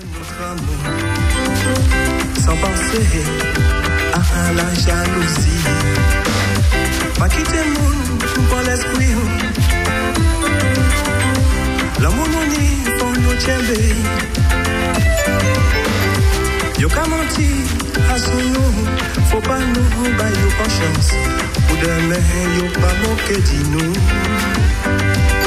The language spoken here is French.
notre amour, sans penser à la jalousie. Pas quitter moun pour l'esprit. L'amour nous pour nous tchembe. Yo ka menti à son nous, faut pas nous bailler confiance. Ou demain yo pas moquer di nous.